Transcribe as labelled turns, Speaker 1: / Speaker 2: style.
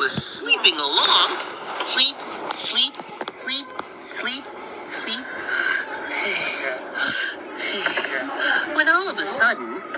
Speaker 1: was sleeping along. Sleep, sleep, sleep, sleep, sleep. When all of a sudden,